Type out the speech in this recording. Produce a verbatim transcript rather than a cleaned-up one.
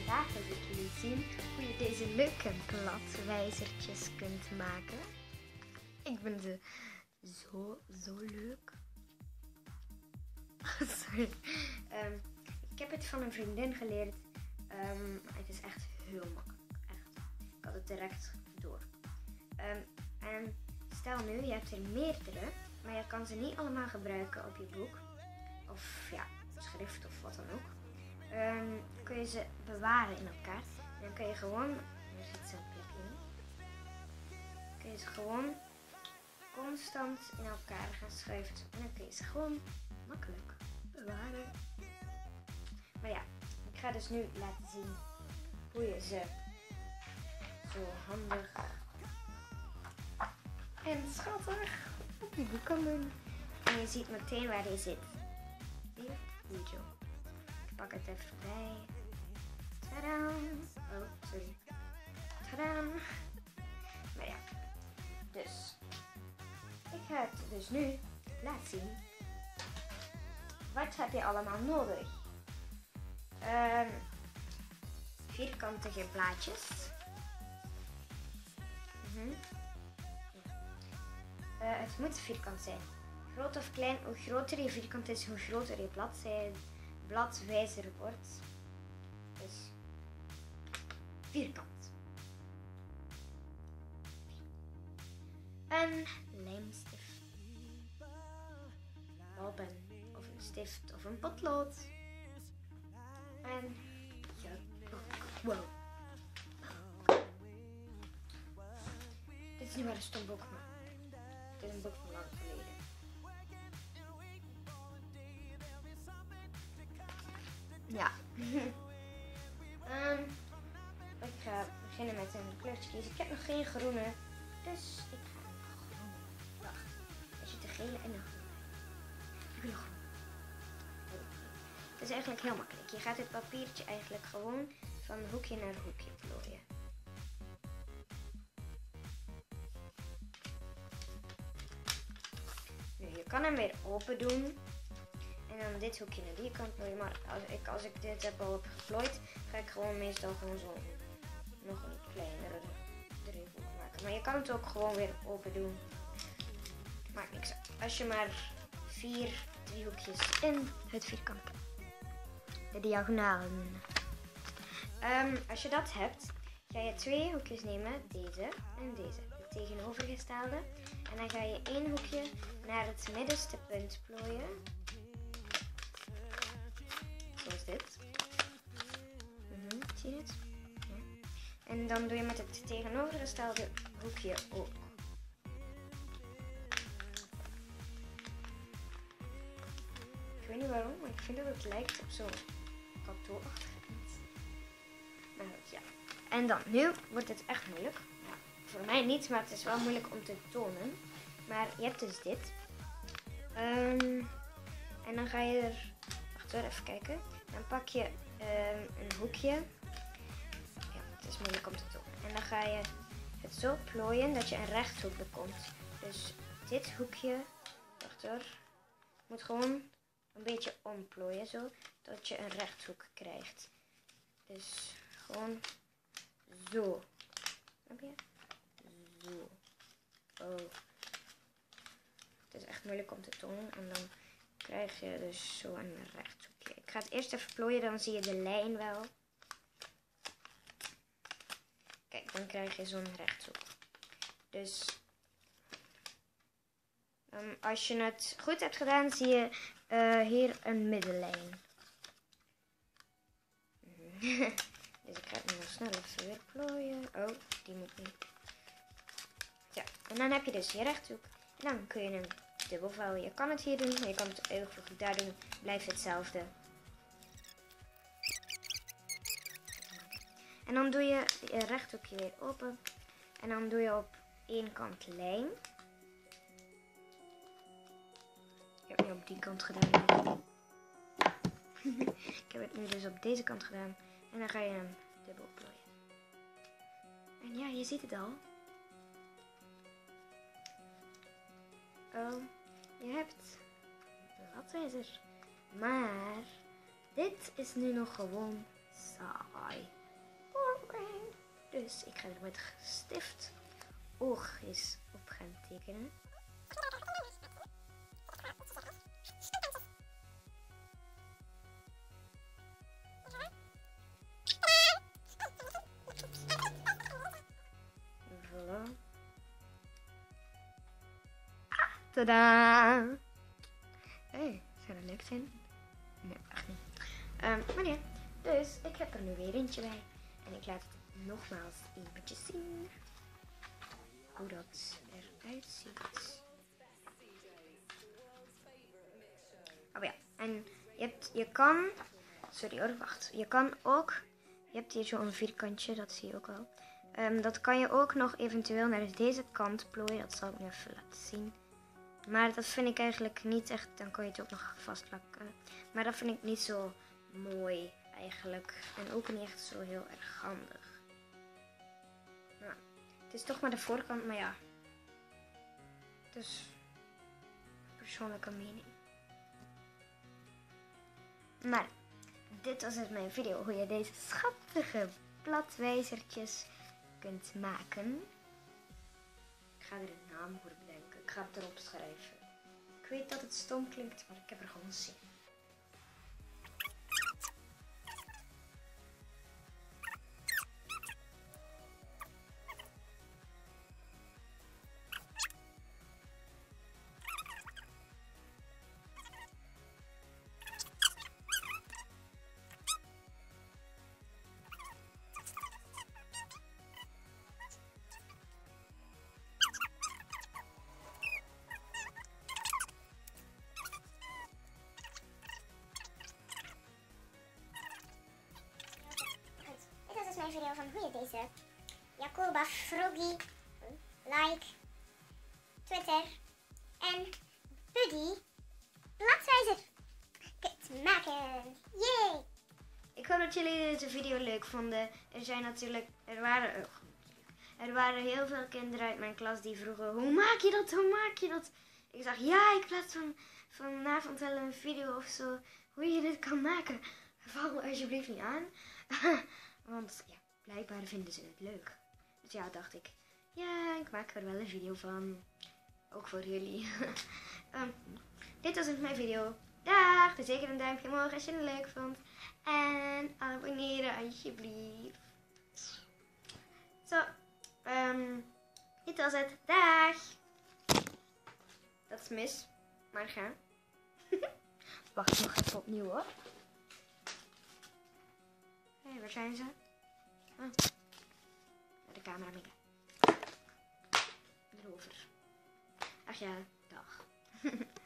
Vandaag wil ik jullie zien hoe je deze leuke bladwijzertjes kunt maken. Ik vind ze zo, zo leuk. Sorry. Um, ik heb het van een vriendin geleerd. Um, het is echt heel makkelijk. Echt. Ik had het direct door. Um, en stel nu, je hebt er meerdere, maar je kan ze niet allemaal gebruiken op je boek. Of ja, schrift of wat dan ook. Um, kun je ze bewaren in elkaar. En dan kun je gewoon, er zit zo'n plekje in. Kun je ze gewoon constant in elkaar gaan schuiven. En dan kun je ze gewoon makkelijk bewaren. Maar ja, ik ga dus nu laten zien hoe je ze zo handig en schattig op je boek kan doen. En je ziet meteen waar die zit. Hier, hier zo. Ik pak het even bij. Tadaa! Oh, sorry. Tadaa! Maar ja, dus. Ik ga het dus nu laten zien. Wat heb je allemaal nodig? Um, vierkantige blaadjes. Mm-hmm. uh, het moet vierkant zijn. Groot of klein, hoe groter je vierkant is, hoe groter je bladzij, bladwijzer wordt. Dus vierkant. Een lijmstift. Balpen of een stift of een potlood. En ja, wow. Dit is niet maar een stom boek, maar het is een boek van lang geleden. Ja. um, ik ga beginnen met een kleurtje kiezen. Ik heb nog geen groene, dus ik ga een groene. Wacht, er zit een gele en een groene. Ik wil een groene. Het is eigenlijk heel makkelijk. Je gaat het papiertje eigenlijk gewoon van hoekje naar hoekje plooien. Nu, je kan hem weer open doen. En dan dit hoekje naar die kant plooien. Maar als ik, als ik dit heb al geplooid, ga ik gewoon meestal gewoon zo nog een kleinere driehoek maken. Maar je kan het ook gewoon weer open doen. Maakt niks uit. Als je maar vier driehoekjes in het vierkant hebt. De diagonalen. Um, als je dat hebt, ga je twee hoekjes nemen. Deze en deze. Het tegenovergestelde. En dan ga je één hoekje naar het middenste punt plooien. Zoals dit. Mm-hmm, zie je het? Ja. En dan doe je met het tegenovergestelde hoekje ook. Ik weet niet waarom, maar ik vind dat het lijkt op zo'n kantoorachtig iets. Maar goed, ja. En dan, nu wordt het echt moeilijk. Ja, voor mij niet, maar het is wel moeilijk om te tonen. Maar je hebt dus dit. Um, en dan ga je er... Wacht hoor, even kijken. Dan pak je um, een hoekje. Ja, het is moeilijk om te tonen. En dan ga je het zo plooien dat je een rechthoek bekomt. Dus dit hoekje... Wacht hoor. Moet gewoon een beetje omplooien, zo. Dat je een rechthoek krijgt. Dus gewoon zo. Snap je? Zo. Oh. Het is echt moeilijk om te tonen. En dan krijg je dus zo een rechthoekje. Ik ga het eerst even plooien, dan zie je de lijn wel. Kijk, dan krijg je zo'n rechthoek. Dus um, als je het goed hebt gedaan, zie je uh, hier een middenlijn. Dus ik ga het nu nog snel even weer plooien. Oh, die moet niet. Ja, en dan heb je dus je rechthoek. En dan kun je een dubbel vouwen. Je kan het hier doen, maar je kan het ook daar doen. Blijft hetzelfde. En dan doe je je rechthoekje weer open. En dan doe je op één kant lijn. Ik heb het nu op die kant gedaan. Ik heb het nu dus op deze kant gedaan. En dan ga je hem dubbel plooien. En ja, je ziet het al. Oh, je hebt bladwijzer. Maar dit is nu nog gewoon saai. Boring. Dus ik ga er met stift oogjes op gaan tekenen. Voilà. Ah, tadaa! Hey, zou dat leuk zijn? Nee, echt niet. Um, maar nee, dus ik heb er nu weer eentje bij. En ik laat het nogmaals eventjes zien hoe dat eruit ziet. Oh ja, en je, hebt, je kan, sorry hoor, wacht. Je kan ook, je hebt hier zo'n vierkantje, dat zie je ook wel. Um, dat kan je ook nog eventueel naar deze kant plooien. Dat zal ik nu even laten zien. Maar dat vind ik eigenlijk niet echt, dan kan je het ook nog vastplakken. Maar dat vind ik niet zo mooi eigenlijk. En ook niet echt zo heel erg handig. Nou, het is toch maar de voorkant, maar ja. Dus persoonlijke mening. Maar dit was dus mijn video hoe je deze schattige bladwijzertjes kunt maken. Ik ga er een naam voor bedenken. Ik ga het erop schrijven. Ik weet dat het stom klinkt, maar ik heb er gewoon zin in. Mijn video van hoe je deze Jacoba Froggy like Twitter en Buddy bladwijzer kunt maken. Yay! Ik hoop dat jullie deze video leuk vonden. Er zijn natuurlijk, er waren, oh, er waren heel veel kinderen uit mijn klas die vroegen, hoe maak je dat, hoe maak je dat? Ik zeg, ja, ik plaats van, vanavond wel een video of zo, hoe je dit kan maken. Val me alsjeblieft niet aan. Want ja, blijkbaar vinden ze het leuk. Dus ja, dacht ik, ja, ik maak er wel een video van. Ook voor jullie. um, dit was het mijn video. Dag! Doe zeker een duimpje omhoog als je het leuk vond. En abonneren alsjeblieft. Zo, um, dit was het. Dag! Dat is mis. Maar ga. Wacht nog even opnieuw hoor. Hé, hey, waar zijn ze? Oh. Naar de camera mee. Erover. Ach ja, dag.